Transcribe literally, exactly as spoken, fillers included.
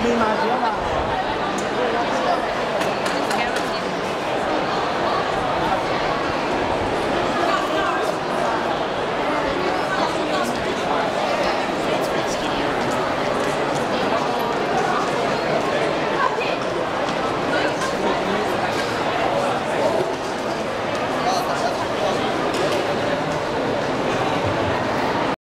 มีมาเชื้อมา